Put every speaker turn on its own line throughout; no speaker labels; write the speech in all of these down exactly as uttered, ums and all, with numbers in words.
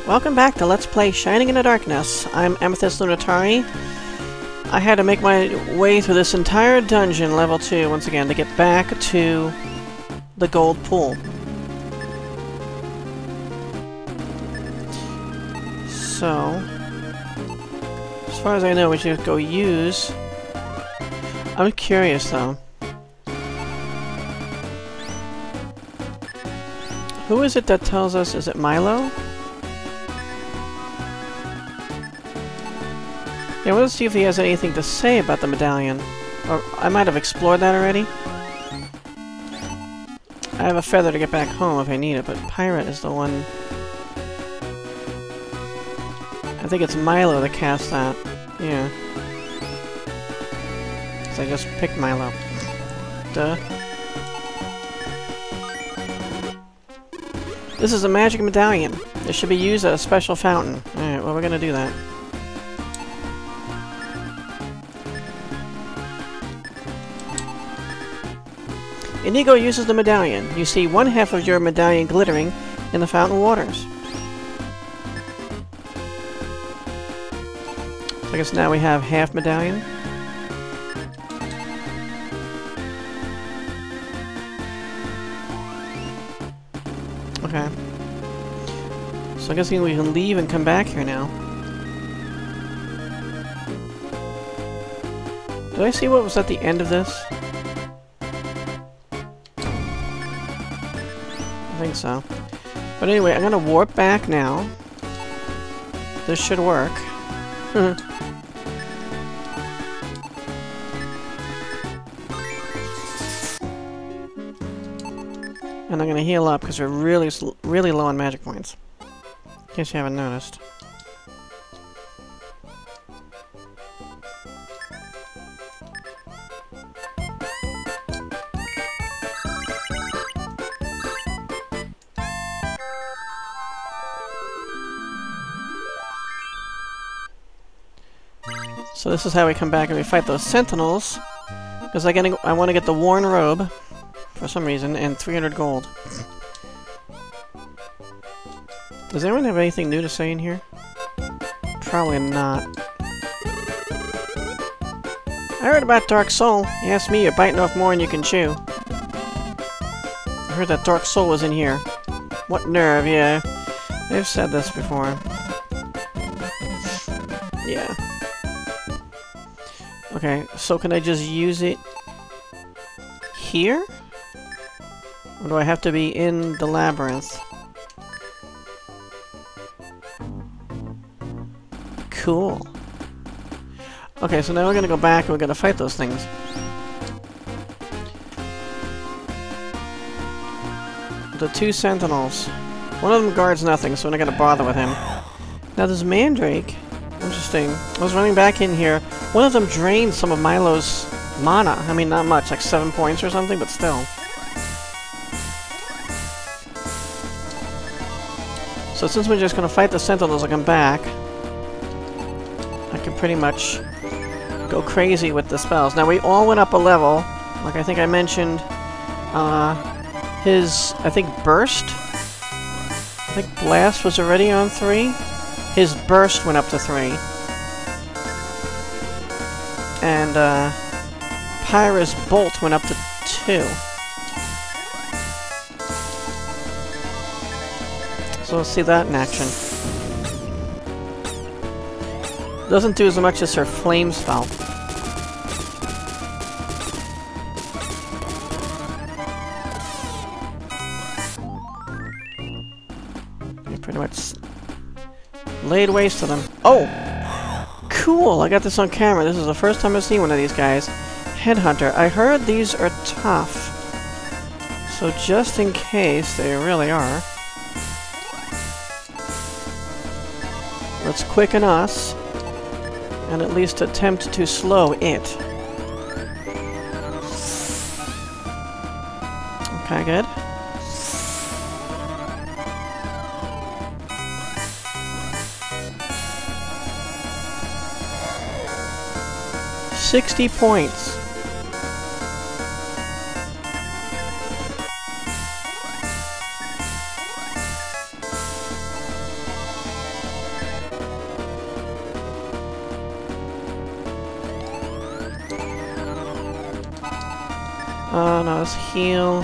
Welcome back to Let's Play Shining in the Darkness. I'm Amethyst Lunatari. I had to make my way through this entire dungeon, level two, once again, to get back to the gold pool. So, as far as I know, we should go use... I'm curious, though. Who is it that tells us? Is it Milo? Yeah, well, let's see if he has anything to say about the medallion. Or I might have explored that already. I have a feather to get back home if I need it, but Pirate is the one... I think it's Milo that cast that. Yeah. So I just picked Milo. Duh. This is a magic medallion. It should be used at a special fountain. Alright, well, we're gonna do that. Inigo uses the medallion. You see one half of your medallion glittering in the fountain waters. So I guess now we have half medallion. Okay. So I guess we can leave and come back here now. Did I see what was at the end of this? I think so. But anyway, I'm gonna warp back now. This should work. And I'm gonna heal up because we're really, really low on magic points. In case you haven't noticed. So this is how we come back and we fight those sentinels. Because I, I want to get the worn robe. For some reason, and three hundred gold. Does anyone have anything new to say in here? Probably not. I heard about Dark Soul. You asked me, you're biting off more than you can chew. I heard that Dark Soul was in here. What nerve, yeah. They've said this before. Yeah. Okay, so can I just use it here? Or do I have to be in the Labyrinth? Cool. Okay, so now we're gonna go back and we're gonna fight those things. The two sentinels. One of them guards nothing, so we're not gonna bother with him. Now there's Mandrake. Interesting. I was running back in here. One of them drained some of Milo's mana. I mean, not much, like seven points or something, but still. So since we're just gonna fight the sentinels and come back, I can pretty much go crazy with the spells. Now we all went up a level, like I think I mentioned. Uh, his, I think, burst. I think blast was already on three. His burst went up to three, and uh, Pyra's bolt went up to two. So let's see that in action. Doesn't do as much as her flame spell. You pretty much laid waste to them. Oh! Cool! I got this on camera. This is the first time I've seen one of these guys. Headhunter. I heard these are tough. So just in case they really are, let's quicken us, and at least attempt to slow it. Okay, good. Sixty points. Uh, no, let's heal.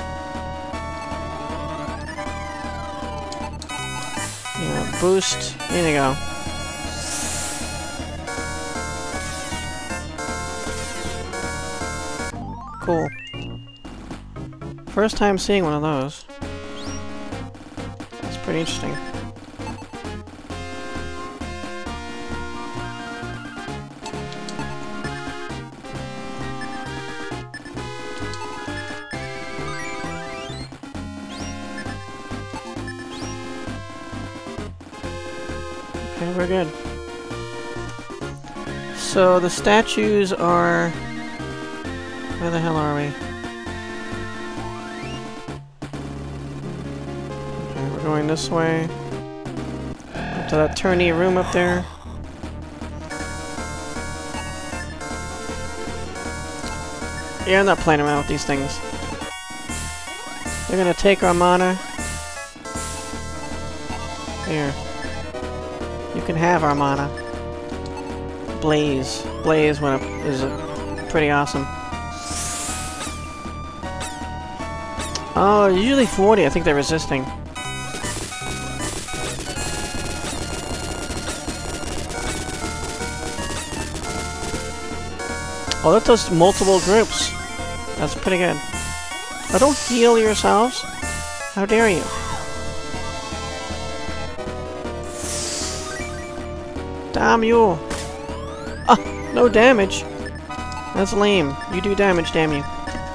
Yeah, boost. There you go. Cool. First time seeing one of those. That's pretty interesting. Okay, we're good. So the statues are... Where the hell are we? Okay, we're going this way. Up to that turny room up there. Yeah, I'm not playing around with these things. They're gonna take our mana. Here. You can have our mana. Blaze. Blaze when it is a pretty awesome. Oh, usually forty. I think they're resisting. Oh, that does multiple groups. That's pretty good. Oh, don't heal yourselves. How dare you? Damn you. Ah, no damage. That's lame. You do damage, damn you.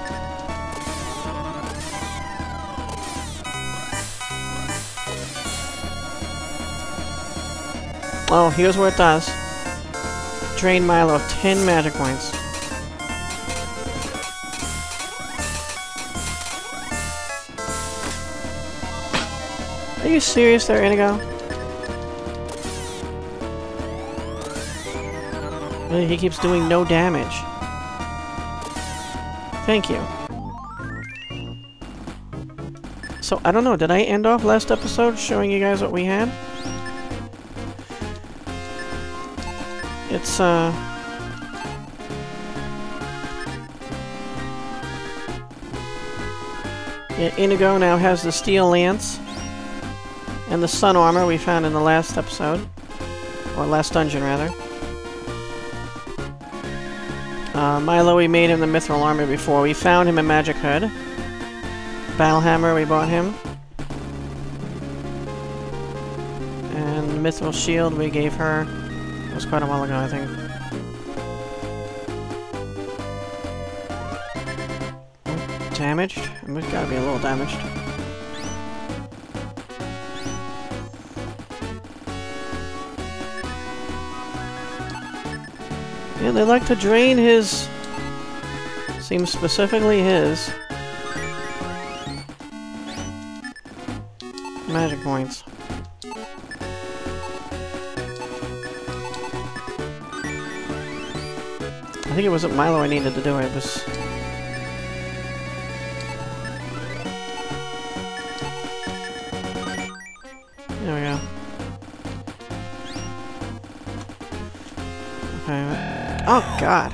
Oh, here's what it does. Drain Milo of ten magic points. Are you serious there, Inigo? Really, he keeps doing no damage. Thank you. So, I don't know, did I end off last episode showing you guys what we had? It's, uh... yeah, Inigo now has the steel lance and the sun armor we found in the last episode. Or last dungeon, rather. Uh, Milo, we made him the mithril armor before. We found him a magic hood. Battle hammer, we bought him. And mithril shield we gave her. It was quite a while ago, I think. Damaged? We've got to be a little damaged. Yeah, they like to drain his... Seems specifically his... magic points. I think it wasn't Milo I needed to do it, it was... There we go. Okay. Oh, God.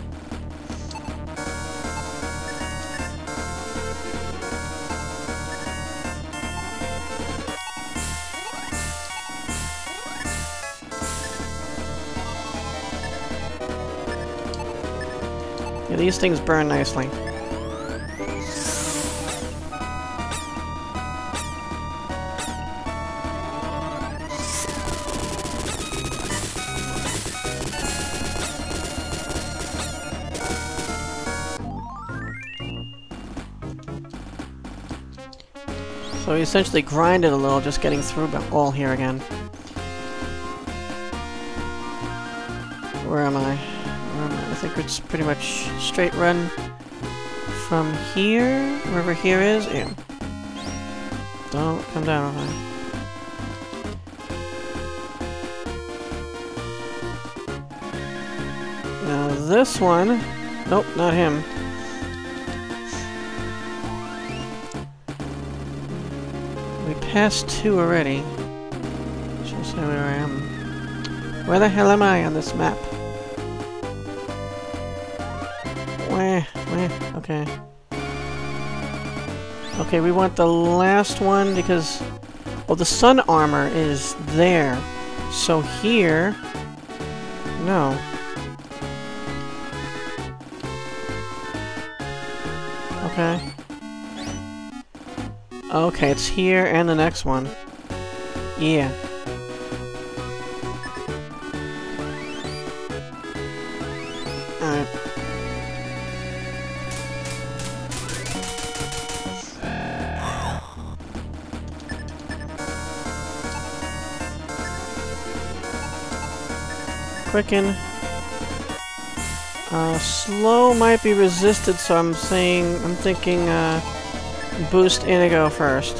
Yeah, these things burn nicely. So we essentially grinded a little, just getting through all here again. Where am I? Where am I? I think it's pretty much straight run from here, wherever here is. Yeah. Don't come down, okay. Now this one... Nope, not him. We passed two already. Should I say where I am? Where the hell am I on this map? Where? Where? Okay. Okay, we want the last one because... Oh, the sun armor is there. So here... No. Okay. Okay, it's here and the next one. Yeah. Alright. Quicken. Uh, slow might be resisted, so I'm saying, I'm thinking, uh, boost Inigo first.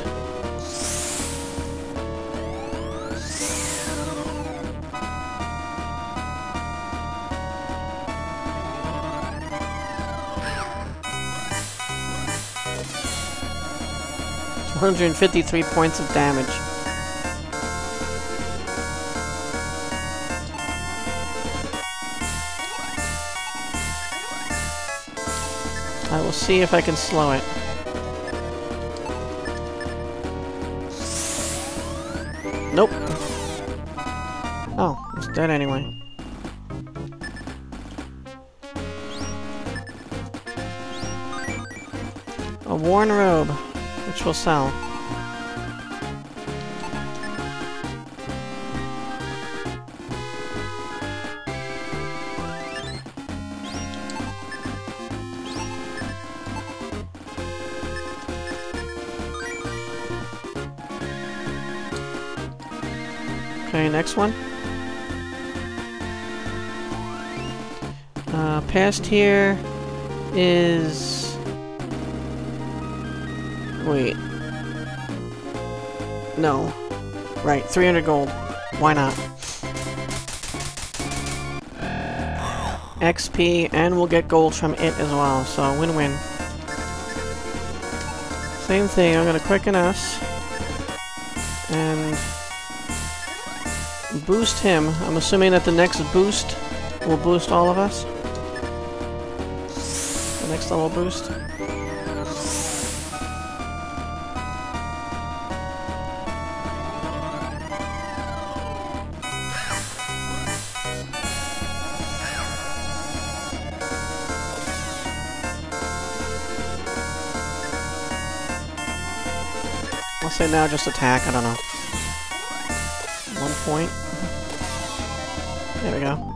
one hundred fifty-three points of damage. I will see if I can slow it. Nope. Oh, it's dead anyway. A worn robe, which will sell. Okay, next one. Uh, past here is... Wait. No. Right, three hundred gold. Why not? X P, and we'll get gold from it as well, so win-win. Same thing, I'm gonna quicken us. And... boost him. I'm assuming that the next boost will boost all of us. The next level boost. I'll say now just attack, I don't know. One point. There we go.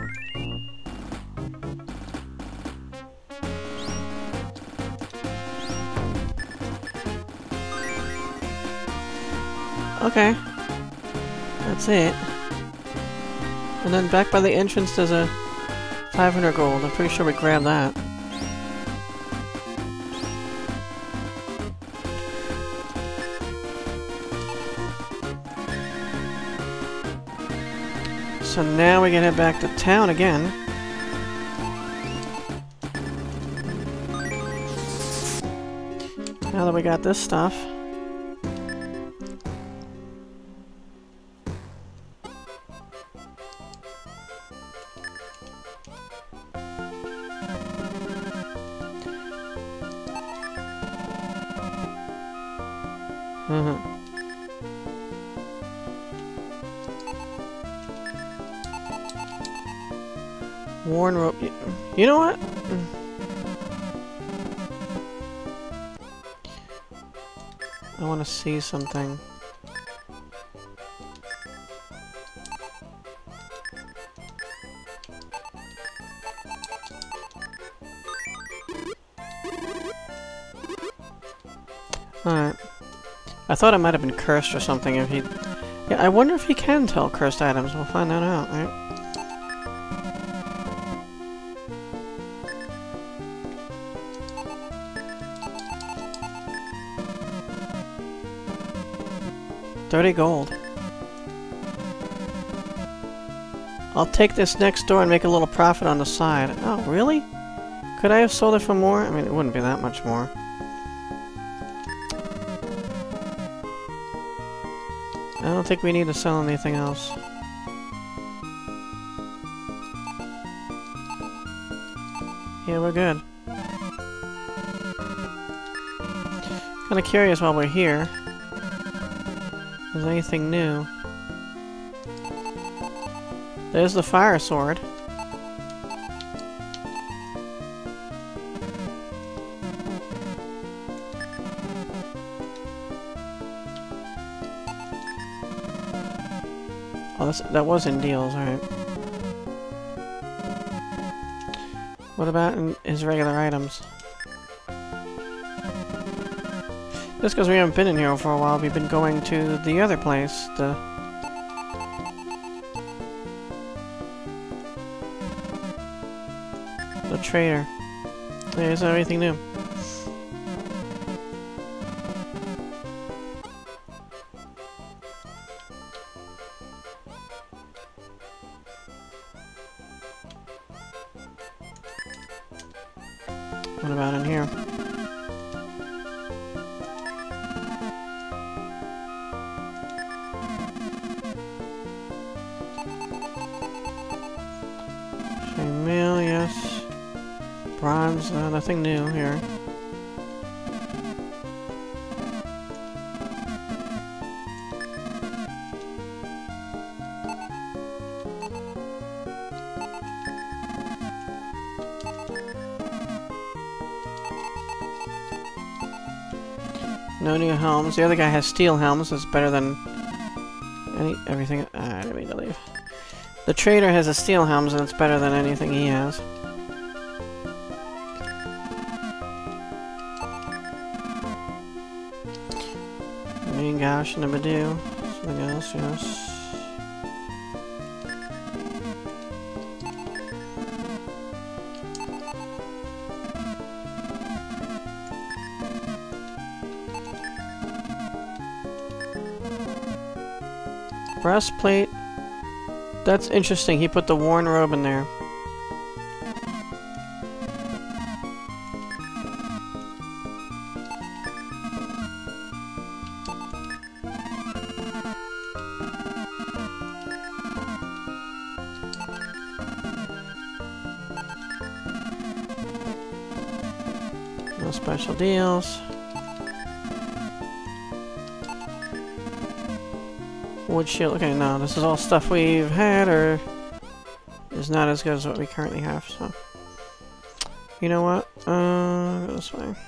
Okay. That's it. And then back by the entrance there's a five hundred gold. I'm pretty sure we grabbed that. So now we can head back to town again. Now that we got this stuff. Mm-hmm. Worn rope. You know what? I want to see something. Alright. I thought it might have been cursed or something if he... Yeah, I wonder if he can tell cursed items. We'll find that out, right? thirty gold. I'll take this next door and make a little profit on the side. Oh, really? Could I have sold it for more? I mean, it wouldn't be that much more. I don't think we need to sell anything else. Yeah, we're good. Kinda curious while we're here. If there's anything new. There's the fire sword. Oh, that's, that was in deals, alright. What about in his regular items? Just because we haven't been in here for a while, we've been going to the other place, the... The trader. Hey, is there anything new? What about in here? Chainmail, yes. Bronze, uh, nothing new here. No new helms. The other guy has steel helms. That's better than any everything. Uh, I didn't mean to leave. The trader has a steel helms, and it's better than anything he has. Main gosh, number two. Something else, yes. Breastplate. That's interesting. He put the worn robe in there. No special deals. Wood shield. Okay, no, this is all stuff we've had, or is not as good as what we currently have. So, you know what? Uh, go this way.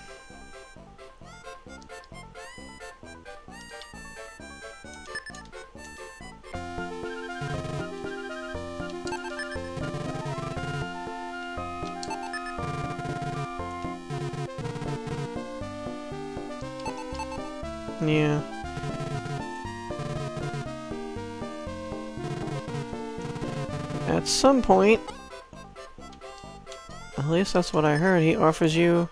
Yeah. At some point, at least that's what I heard, he offers you...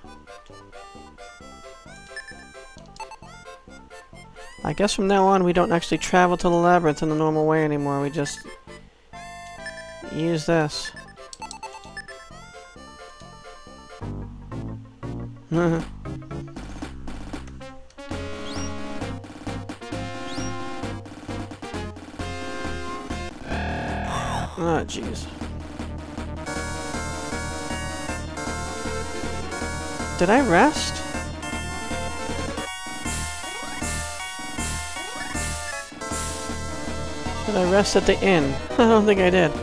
I guess from now on we don't actually travel to the Labyrinth in the normal way anymore, we just use this. Ah, jeez. Did I rest? Did I rest at the inn? I don't think I did.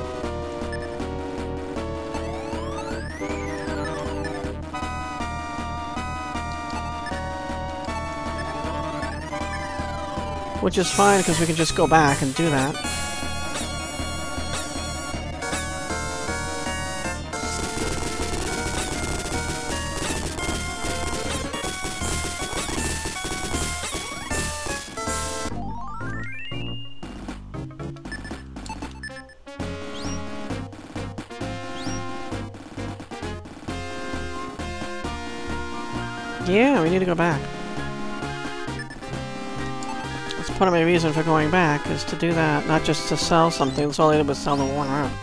Which is fine, because we can just go back and do that. Yeah, we need to go back. That's part of my reason for going back, is to do that, not just to sell something. That's all I did was sell the worn robe.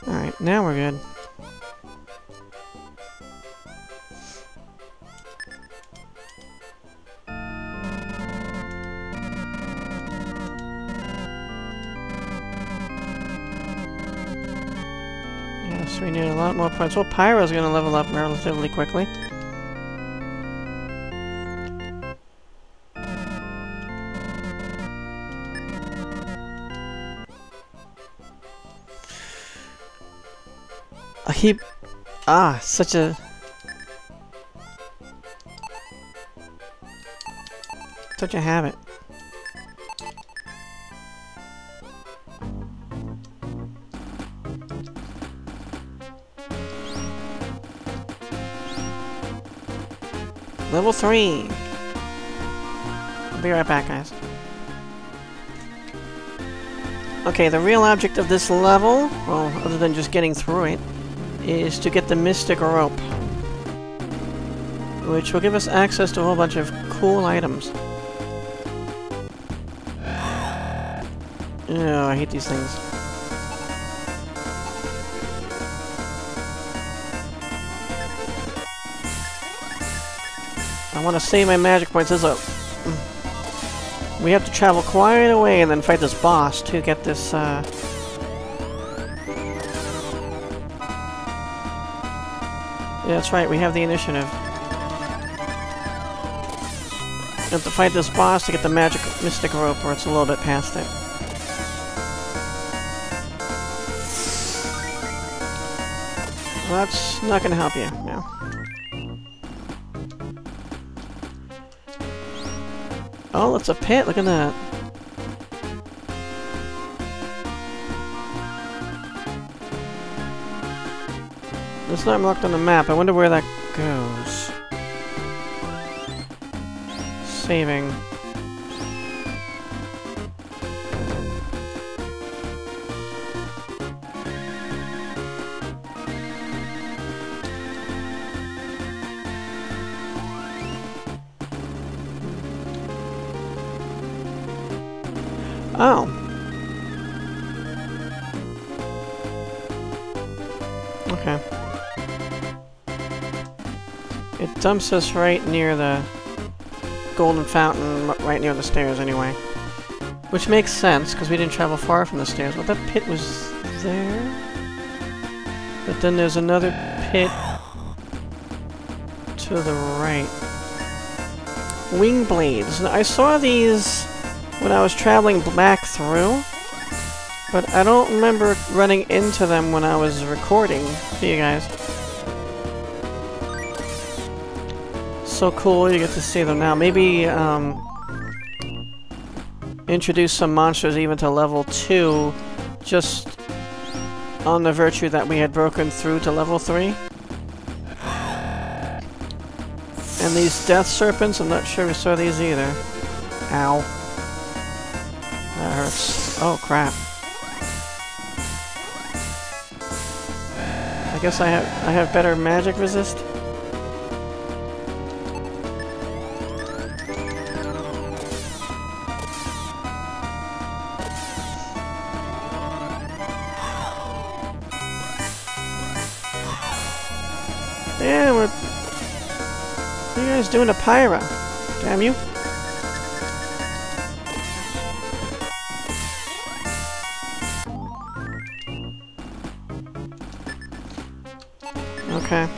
Alright, now we're good. Yes, we need a lot more points. Well, Pyro's gonna level up relatively quickly. A heap... Ah, such a... Such a habit. Level three! I'll be right back, guys. Okay, the real object of this level, well, other than just getting through it, is to get the Mystic Rope, which will give us access to a whole bunch of cool items. Oh, I hate these things. I want to save my magic points. There's a... We have to travel quite a way and then fight this boss to get this, uh... Yeah, that's right, we have the initiative. We have to fight this boss to get the magic Mystic Rope, or it's a little bit past it. Well, that's not gonna help you, no. Oh, it's a pit, look at that. It's not marked on the map. I wonder where that goes. Saving. Oh. Okay. It dumps us right near the golden fountain, right near the stairs anyway. Which makes sense, because we didn't travel far from the stairs. Well, that pit was there. But then there's another pit to the right. Wing blades. Now, I saw these when I was traveling back through, but I don't remember running into them when I was recording for you guys. So cool you get to see them now. Maybe um, introduce some monsters even to level two, just on the virtue that we had broken through to level three. And these death serpents, I'm not sure we saw these either. Ow. That hurts. Oh crap. I guess I have I have better magic resist. Yeah, we're... What are you guys doing to Pyra? Damn you. Okay.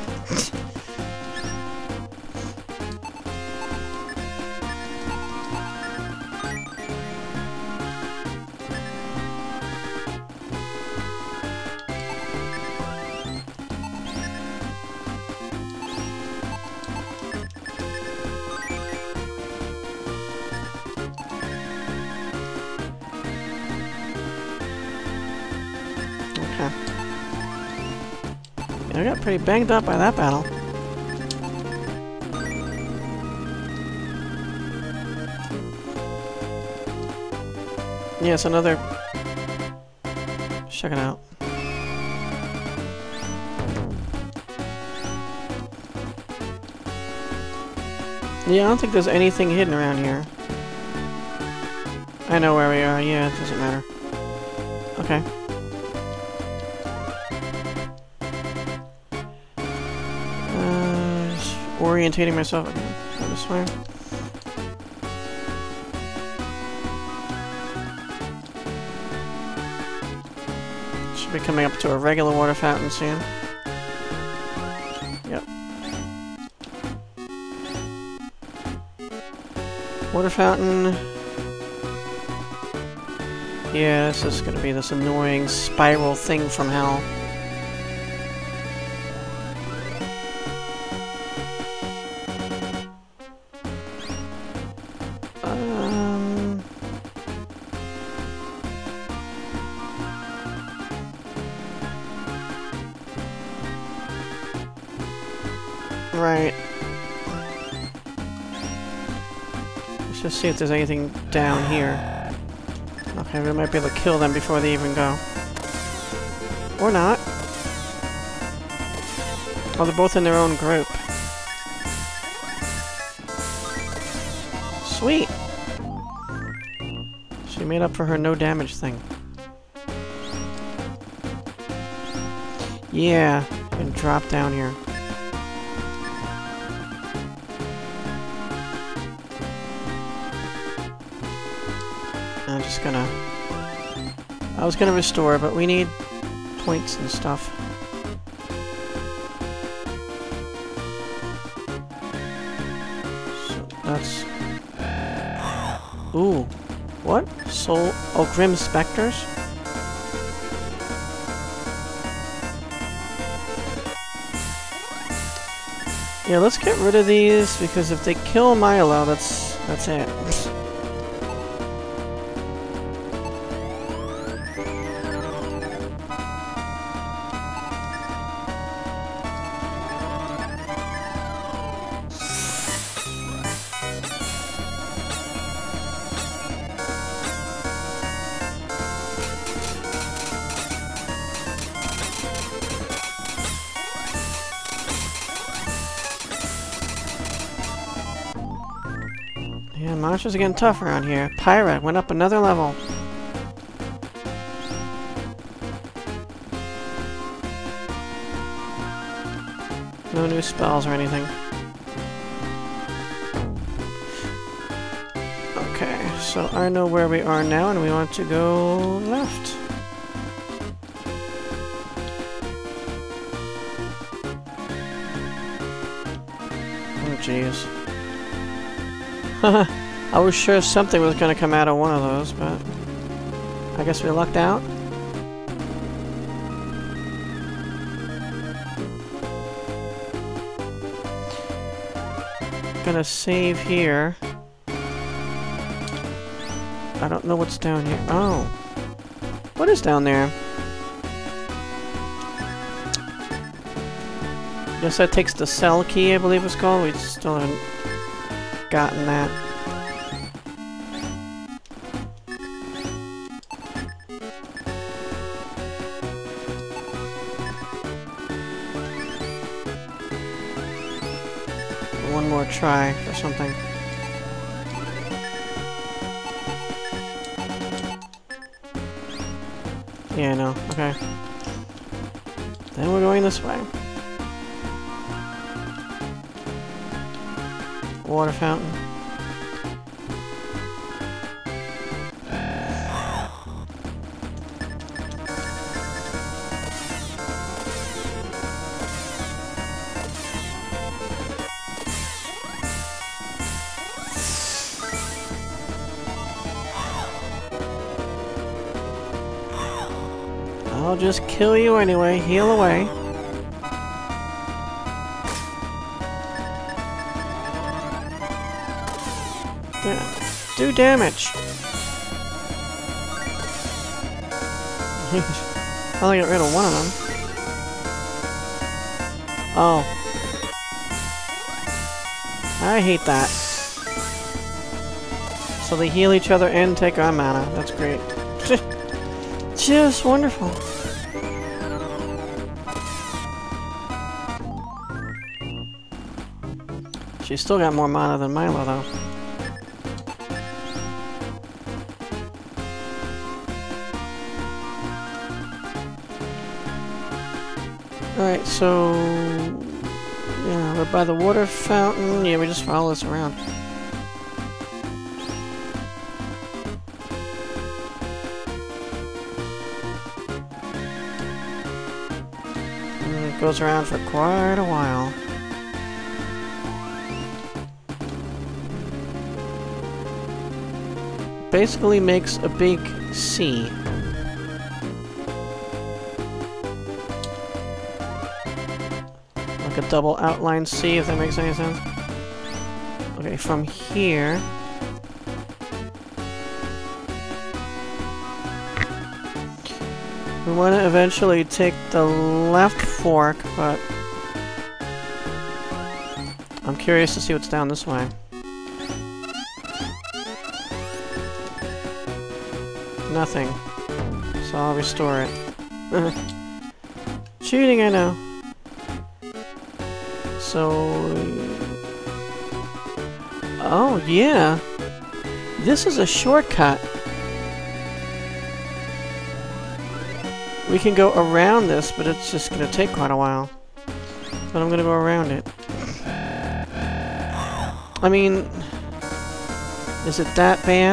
I got pretty banged up by that battle. Yes, another... Check it out. Yeah, I don't think there's anything hidden around here. I know where we are. Yeah, it doesn't matter. Okay. orientating myself again. Go this way. Should be coming up to a regular water fountain soon. Yep. Water fountain. Yeah, this is gonna be this annoying spiral thing from hell. Um... Right. Let's just see if there's anything down here. Okay, we might be able to kill them before they even go. Or not. Oh, they're both in their own group. Sweet! She made up for her no damage thing. Yeah, and drop down here. I'm just gonna... I was gonna restore, but we need points and stuff. So that's... Ooh. What? Soul... Oh, Grim Specters? Yeah, let's get rid of these, because if they kill Milo, that's... that's it. Yeah, monsters are getting tough around here. Pyra went up another level. No new spells or anything. Okay, so I know where we are now, and we want to go left. Oh, jeez. I was sure something was going to come out of one of those, but I guess we lucked out. Gonna save here. I don't know what's down here. Oh. What is down there? Guess that takes the cell key, I believe it's called. We still haven't gotten that. One more try for something. Yeah, no. Okay. Then we're going this way. Water fountain. I'll just kill you anyway. Heal away. Yeah. Do damage. I only got rid of one of them. Oh. I hate that. So they heal each other and take our mana. That's great. Just wonderful. She's still got more mana than Milo, though. Alright, so... Yeah, we're by the water fountain. Yeah, we just follow this around. And it goes around for quite a while. Basically makes a big C. Like a double outline C, if that makes any sense. Okay, from here... we want to eventually take the left fork, but... I'm curious to see what's down this way. Nothing. So I'll restore it. Cheating, I know. So... oh, yeah. This is a shortcut. We can go around this, but it's just going to take quite a while. But I'm going to go around it. I mean... is it that bad?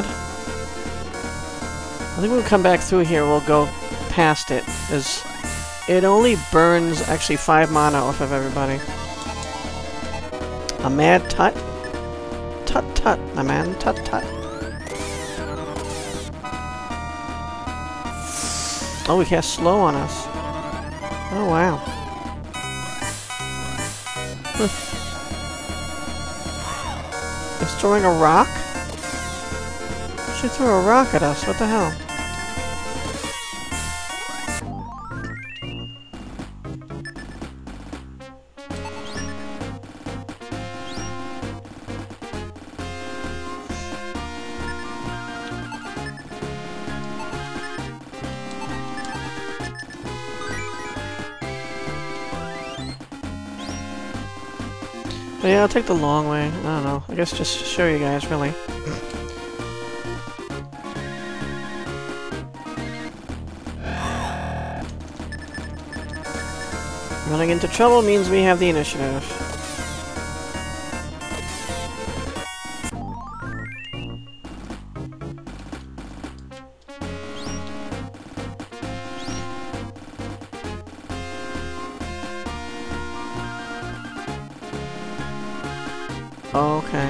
I think when we come back through here, we'll go past it, as it only burns actually five mana off of everybody. A mad tut? Tut tut, my man, tut tut. Oh, we cast slow on us. Oh, wow. It's throwing a rock? She threw a rock at us, what the hell? But yeah, I'll take the long way. I don't know. I guess just to show you guys, really. Running into trouble means we have the initiative. Okay.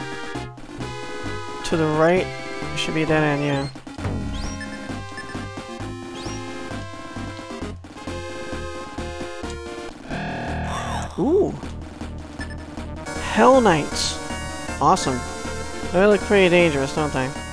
To the right should be a dead end, yeah. Ooh! Hell Knights! Awesome. They look pretty dangerous, don't they?